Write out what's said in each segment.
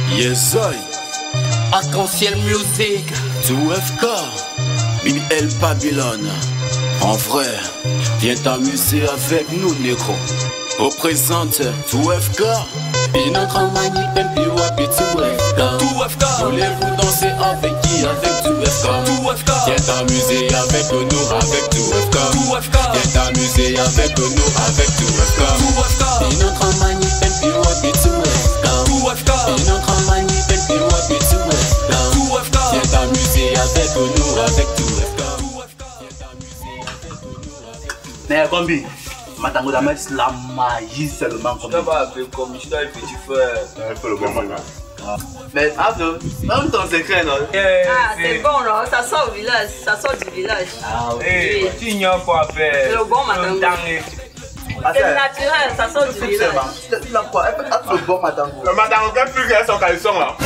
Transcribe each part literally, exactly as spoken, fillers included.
Yes, I. Arc-en-ciel music. deux F K. Une L Babylone. En vrai, viens t'amuser avec nous, négro. Représente deux F K. Et notre manip, et puis ouais, puis deux F K. deux F K. Voulez-vous danser avec qui? Avec deux F K. deux F K. Viens t'amuser avec nous, avec deux F K. deux F K. Viens t'amuser avec nous, avec deux F K. deux F K. Et notre manip, et puis ouais, puis deux F K. deux F K. Et notre manip, et puis ouais, puis deux F K. deux F K. Viens t'amuser avec nous, avec deux F K. Mais Gombi, Matango la messe la magie seulement comme ça. Tu vas appeler comme je dois le petit frère. Il faut le bon moment. Mais Abdo, même ton secret non. Ah, c'est bon là, ça sort du village, ça sort du village. Ah oui. Eh, tu ignores quoi faire. C'est le bon Matango. C'est naturel, ça sort du village. Tu l'as quoi? Le bon Matango. Le Matango ne plus que son caleçon là.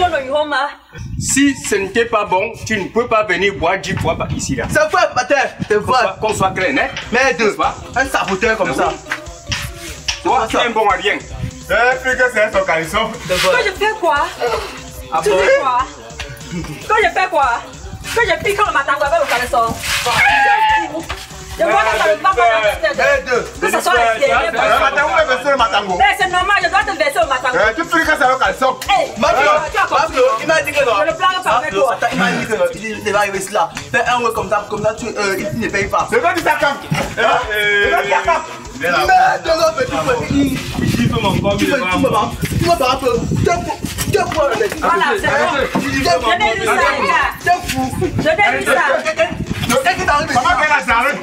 Si ce n'était pas bon, tu ne peux pas venir boire dix fois par ici là. C'est vrai, Matin, c'est vrai. Qu'on soit clair, net. Mais deux, un saboteur comme ça. Toi, tu es un bon à rien. Ne plus que c'est son caleçon. Quand je fais quoi? Tu fais quoi? Quand je fais quoi? Quand je pique le Matango avec le caleçon. Je vois que ça ne va pas dans la tête. Que ce soit extérieur. Le Matango est versé le Matango. Mais c'est normal, je dois te verser au Matango. Tu plus que c'est le caleçon. Pablo, il m'a dit que non. Je le plane pas avec toi. Attends, il m'a dit que non. Il va arriver cela. Fais un ouais comme ça, comme ça, tu ne payes pas. C'est quoi du sacam? C'est quoi du sacam? Mais non, petit peu. Tu peux m'en prendre. Tu peux pas. Tu peux pas. Tu peux pas. Voilà, c'est bon. Je n'ai vu ça, les gars. C'est fou. Je n'ai vu ça. Qu'est-ce qui t'arrive? Comment fait la charrue?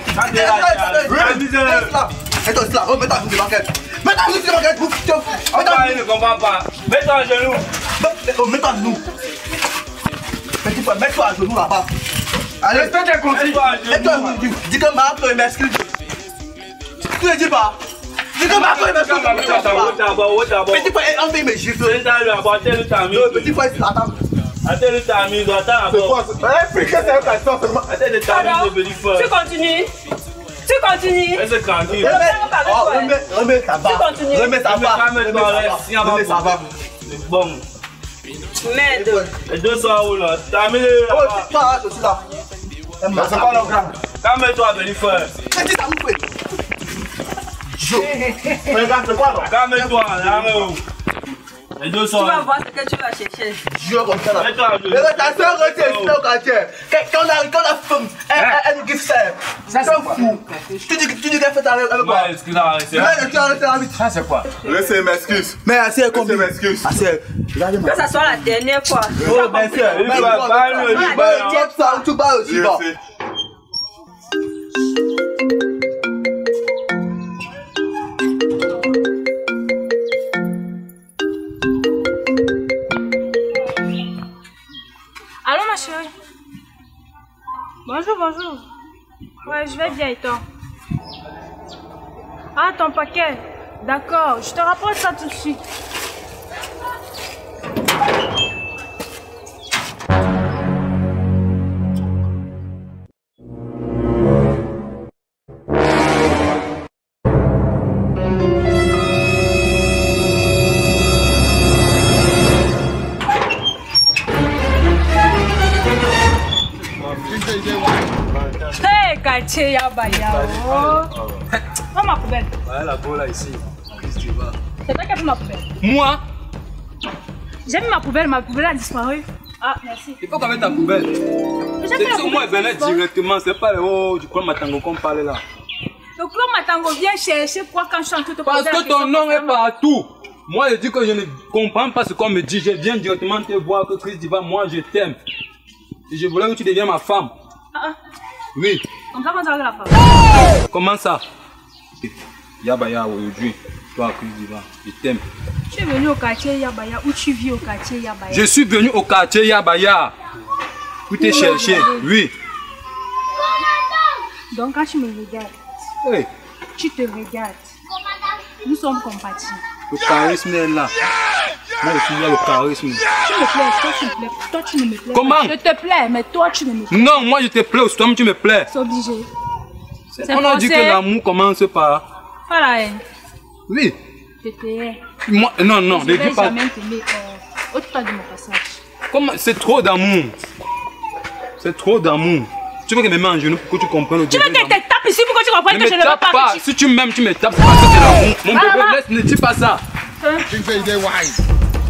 Mets-toi là, remets-toi sur le banquet. Mets-toi sur le banquet, bouffe, tu On ne comprend pas. Mets-toi à genoux. mets-toi à genoux. Petit frère, mets-toi à genoux là-bas. Allez, Respecte tes consignes. mets-toi à genoux. Dis que ma femme m'excuse. Tu ne dis pas. Dis que ma femme m'excuse. Petit frère, envie mes gifles. Petit frère, attends. Attends le tamis, attends C'est quoi? Eh, plus que c'est le caleçon seulement. Attends le tamis, le petit frère. Tu continues. Tu continues. Laisse tranquille. Remets ça va. Remets ça va. Remets ça va. Bon. Merde. Les deux sont où là? Tamis Oh, là. c'est pas aussi là. C'est quoi le grand? Calme-toi, petit frère. Qu'est-ce que ça vous fait? Regarde, c'est quoi là? Calme-toi, là-haut. Les deux sont Tu vas où? voir ce que tu vas chercher. Je comme ça là. Mets-toi à genoux. Mais ta soeur retient ici au quartier. Quand la, quand la femme, elle, elle nous kiffe ça. C'est fou. Tu dis, tu dis qu'elle fait ça avec avec quoi? Ouais, excuse-moi, c'est Mais tu as arrêté la vite. Ça, c'est quoi? Laissez m'excuse. Mais assez combien? Laissez m'excuse. Assez. Que ça soit la dernière fois. Oh, ben c'est. Il va pas le Ben, tu ça, tu vas aussi bas. Laissez. Allô ma chérie. Bonjour, bonjour. Ouais, je vais bien et toi? Ah, ton paquet. D'accord, je te rapporte ça tout de suite. Hey, quartier Yabaya. Oh, ma poubelle. Ouais, la boule là ici. C'est toi qui as pris ma poubelle. Moi, J'ai mis ma poubelle, ma poubelle a disparu. Ah, merci. Il faut qu'on mette ta poubelle. J'ai C'est pris la que moi, poubelle. elle venait directement. C'est pas le haut du clan Matango qu'on parle là. Le clan Matango vient chercher quoi quand je suis en train de te Parce poser la que ton question nom est concernant- partout. Moi, je dis que je ne comprends pas ce qu'on me dit. Je viens directement te voir que Chris Diva, moi, je t'aime. Et je voulais que tu deviennes ma femme. Ah, ah. Oui. Comme ça, quand tu la femme. Comment ça? Yabaya aujourd'hui. Toi, Chris Diva, je t'aime. Tu es venu au quartier Yabaya ou tu vis au quartier Yabaya? Je suis venu au quartier Yabaya. Pour te chercher. Oui. Donc quand tu me regardes, Hey, tu te regardes. Nous sommes compatibles. le charisme est là. Moi, je suis là, le charisme. Tu me plais, toi tu me plais, toi tu ne me plais Comment? pas. Je te plais, mais toi tu ne me plais Non, moi je te plais, aussi, toi tu me plais. pas. C'est obligé. C'est On a dit que forcé. l'amour commence par. Pas la haine. Oui. Je te hais. Moi, non, non, Je ne vais dis pas. jamais t'aimer. euh, ôte-toi de mon passage. Comment? C'est trop d'amour. C'est trop d'amour. Tu veux que je me mette en genoux pour que tu comprennes le Tu veux que je te tape ici pour que tu comprennes que je ne veux pas, pas. Si tu m'aimes, tu me tapes. C'est pas ça, c'est l'amour. Mon Ah, bébé, ah. laisse, ne dis pas ça. Tu me fais idée wise.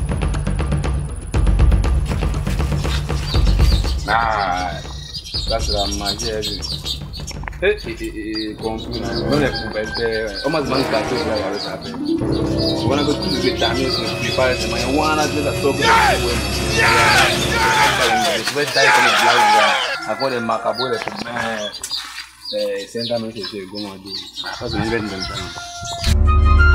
Ah, ça c'est la magie. Eh, eh, eh, eh, compris. Non, les poubelles, on m'a demandé de la chose là, il y avait ça. On a que tous les vitamines, je ne pas les moyens. On a dit la sauce. Je vais tailler comme les blagues. Après les macabres, les poubelles, c'est un temps que c'est comment dire. Ça c'est une belle temps.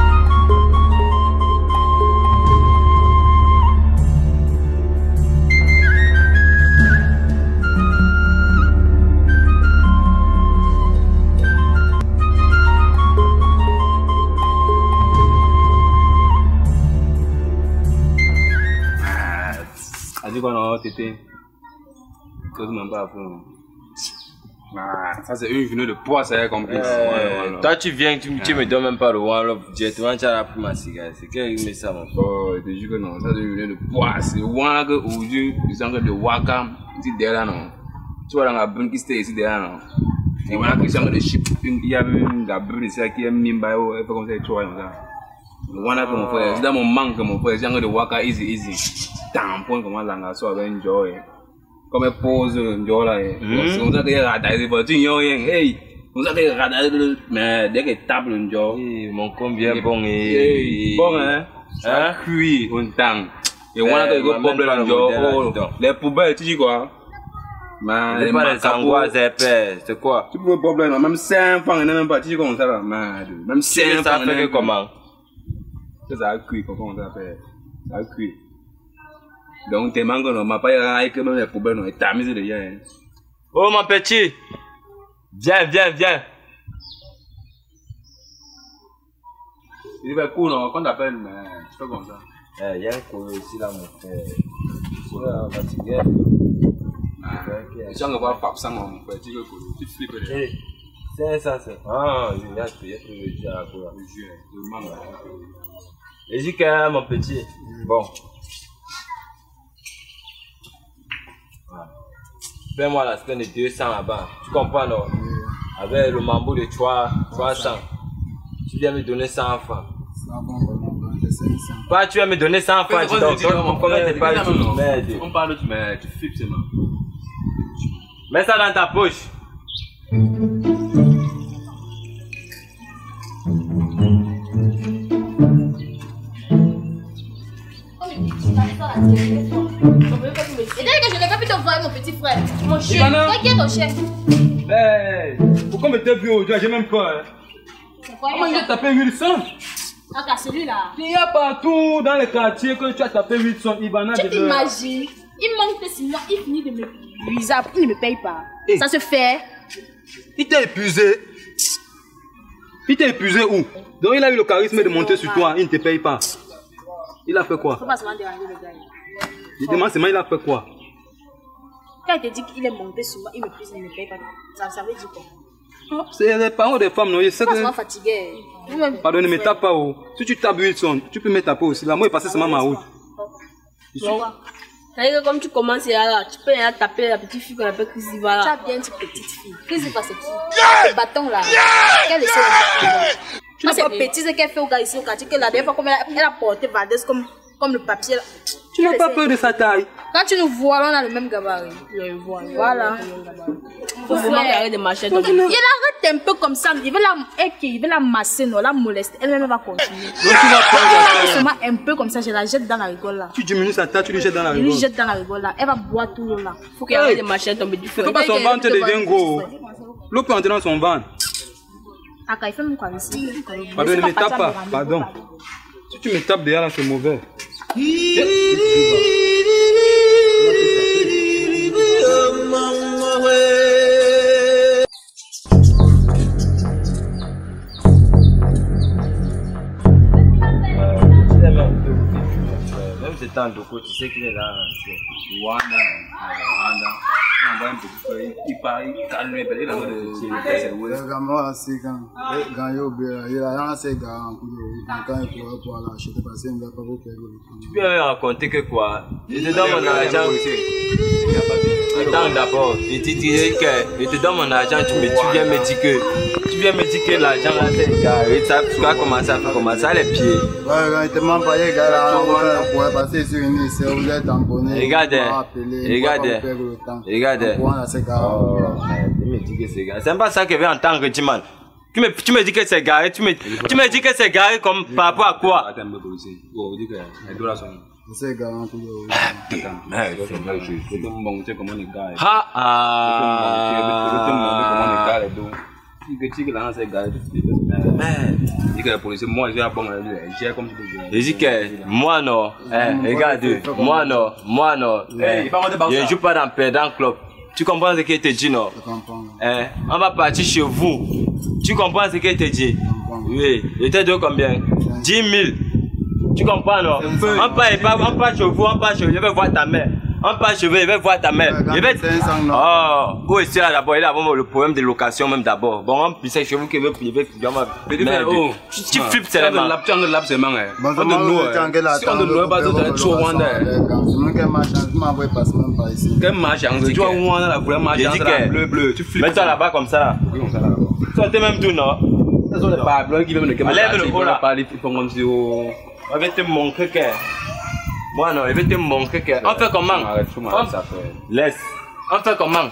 Tété, cause même pas pour ah, ça c'est une journée de poids, ça y compris. Euh, toi tu viens, tu, tu me donnes même pas le one love, directement tu as pris ma cigare. C'est quel met ça mon frère? Oh, je te jure que non, ça c'est une journée de poids. C'est one que aujourd'hui, ils sont de Waka, ici derrière non. Tu vois dans la brune qui était ici derrière non. Et voilà qu'ils sont de chip, il y a une la brune ici qui est Mimbayo, elle fait comme ça, tu vois comme ça. Voilà que mon frère, c'est dans mon manque mon frère, c'est de Waka easy easy. Tampon comment l'anga soit avec une joie. Comme elle pose une joie là. C'est comme ça qu'il y a radar, c'est pas tu n'y a rien. Hey, comme ça qu'il y a radar, mais dès qu'il tape une joie. Mon combien bon et bon hein. Hein? Cuit un temps. Et voilà que il y a problème une joie. Les poubelles, tu dis quoi? Mais les pas les angoisses épais, c'est quoi? Tu peux problème, même cinq francs, même pas, tu dis comment ça va? Même cinq francs, ça fait comment? C'est ça cuit, comment ça fait? Ça cuit. Donc, t'es manqué, on m'a pas eu que les poubelles, on est tamisé déjà. Oh, mon petit! Viens, viens, viens! Il va cool, non? Quand t'appelles, mais c'est pas comme ça. Eh, il y a un coup ici, là, mon frère. C'est là, fatigué. Si on va pas ça, mon frère, tu veux que tu flippes. C'est ça, c'est. Ah, je viens de payer pour le dire à quoi. Je demande. Et dis que mon petit. Bon. Fais-moi la semaine de deux cents là-bas. Tu comprends, non? Avec le mambo de trois cents. Tu viens me donner cent francs. Pas, tu vas me donner cent francs. Tu donnes combien de pas de merde. On parle de merde, tu flippes seulement. Mets ça dans ta poche. Et dès que je n'ai pas pu t'envoyer mon petit frère, mon chien, toi qui es ton chien. Hey, pourquoi me t'es vu aujourd'hui? J'ai même peur. Comment j'ai tapé Wilson? Ah, celui-là. Il y a partout dans les quartiers que tu as tapé Wilson, Ivana. Tu t'imagines? Il manque de six mois, il finit de me ruiser, il ne me paye pas. Hey. Ça se fait. Il t'a épuisé. Il t'a épuisé où? Donc il a eu le charisme de monter sur toi, il ne te paye pas. Il a fait quoi? Faut pas seulement déranger le gars. Je demande seulement il a fait quoi? Quand il te dit qu'il est monté sur moi, il me prise, il ne me paye pas. Ça, ça veut dire quoi? C'est les parents des femmes, non? Je sais que... Je suis fatigué. Pardon, ne me tape pas. Oh. Si tu tapes Wilson, tu peux me taper aussi. Là, moi, je passé seulement ma route. C'est-à-dire que comme tu commences là, tu peux aller taper la petite fille qu'on appelle Chrysiva. Tu as bien une petite fille. Chrysiva, c'est qui? Le bâton là. Quelle est ce Tu c'est petit ce qu'elle fait au gars ici au quartier. Que la dernière fois, comme elle a porté Valdez comme, comme le papier là. Tu n'as pas peur de sa taille? Quand tu nous vois, on a le même gabarit. Voilà. Il arrête de marcher. Il arrête un peu comme ça. Il veut la, il veut la masser, non, la molester. Elle-même va continuer. Donc tu vas prendre seulement un peu comme ça, je la jette dans la rigole là. Tu diminues sa taille, tu lui jettes dans la rigole. Je lui jette dans la rigole là. Elle va boire tout l'eau là. Faut qu'elle arrête de marcher tomber du feu. Faut pas son ventre devient gros. L'eau peut entrer dans son ventre. Ah, quand il fait mon quoi ici. Pardon, ne me tape pas. Pardon. Si tu me tapes derrière là, c'est mauvais. Même c'est tant de côté, tu sais qu'il est là. Wanda, Wanda. envoie un petit peu, il part, il calme, il est dans le c'est ouais. Moi c'est quand quand yo il a lancé gars quand il faut pour aller acheter parce qu'il ne va pas vous payer. Tu peux me raconter que quoi? Je te donne mon argent. Attends d'abord, je te dirais que je te donne mon argent, tu, me, tu viens me dire que tu viens me dire que l'argent là c'est égaré, tu vas commencer à faire comment ça les pieds. Ouais, quand il te demande pas les gars là, on va passer sur une liste, vous êtes tamponné. Regardez, regardez, regardez. Oh, tu me dis que c'est garé. C'est pas ça que je veux entendre, Timan. Tu me, tu me dis que c'est garé, tu me, tu me dis que c'est garé comme par rapport à quoi? Attends, je policier. Oh, vous dites que les dollars sont. C'est garanti. Mais je vais te montrer comment les gars. Ah ah. Je vais te montrer comment les gars les dos. Si que là c'est garé. Mais, dis que les policiers, moi je vais bon, j'ai comme tu veux. Je dis que moi non, eh, regarde, moi non, moi non. Je ne joue pas dans perdant club. Tu comprends ce qu'il te dit, non? Je comprends. Eh, on va partir chez vous. Tu comprends ce qu'il te dit? Oui. Je te donne combien? dix mille. Tu comprends, non? On part, on part chez vous, on part chez vous. Je vais voir ta mère. On part chez vous, je vais voir ta mère. Je vais. Oh, où est-ce là d'abord? Il a vraiment le problème de location, même d'abord. Bon, on pisse chez vous qui veut priver. Tu flippes seulement. Tu en as seulement. On te loue. Si on te loue, pas tout est trop loin. Quel machin? Tu vois où on a la couleur machin bleu bleu. Tu flippes. Mets-toi là-bas comme ça. Toi, t'es même tout, non? Ce sont les pas blancs qui viennent de Cameroun. Lève le haut là. Ils font comme si on. Je vais te montrer que. Moi non, je vais te montrer que. On fait comment? Laisse. On fait comment?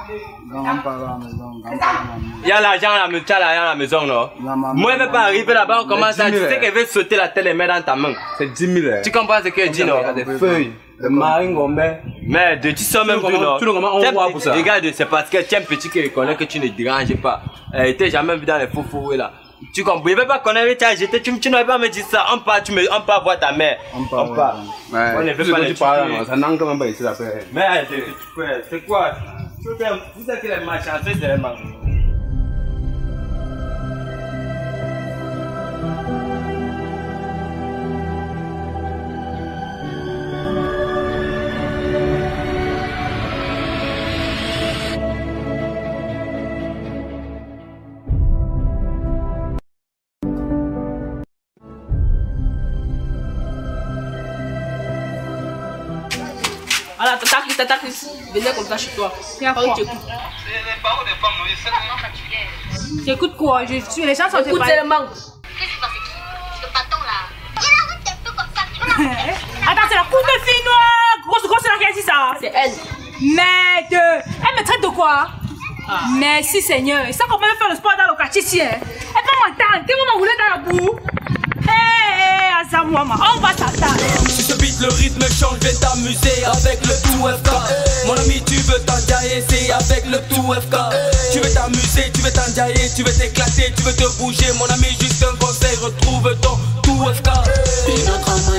Il y a l'argent à la maison, à la maison, non? Moi, je ne vais pas arriver là-bas, on commence à. Tu sais qu'elle veut sauter la tête et mettre dans ta main. C'est dix mille. Tu comprends ce qu'elle dit, non? Des feuilles. Le marine gombé. Mais de tu sens même plus, non? Tu le comment on voit pour ça? Regarde, c'est parce que tu es un petit qui reconnaît que tu ne déranges pas. Tu n'es jamais vu dans les faux fous là. Tu comprends? Je ne vais pas connaître, tu as jeté, tu ne vas pas me dire ça. On part, tu me, on part voir ta mère. On part. On part. On ne veut pas les tuer. Ça n'a quand même pas ici après. Mais c'est quoi? Vous savez que les marchands, c'est les marchands. Alors, tata Chris, tata Chris, venez comme ça chez toi. Viens quoi? J'écoute quoi? Je suis les gens sont écoute seulement. Qu'est-ce qui va se dire? Ce patron là. Il arrête un peu comme ça. Tu vas la attends, c'est la coupe de fille noire. Grosse, grosse, c'est là qui a dit ça. C'est elle. Merde. Elle me traite de quoi? Ah. Merci Seigneur. Ça qu'on peut faire le sport dans le quartier ici. Elle peut m'entendre. T'es vraiment roulé dans la boue. Hé, Azamouama, on va s'attendre. Si ce beat, le rythme change, je vais t'amuser avec le tout F K. Mon ami, tu veux t'enjailler, c'est avec le tout F K. Tu veux t'amuser, tu veux t'enjailler, tu veux t'éclater, tu veux te bouger. Mon ami, juste un conseil, retrouve ton tout F K. Et notre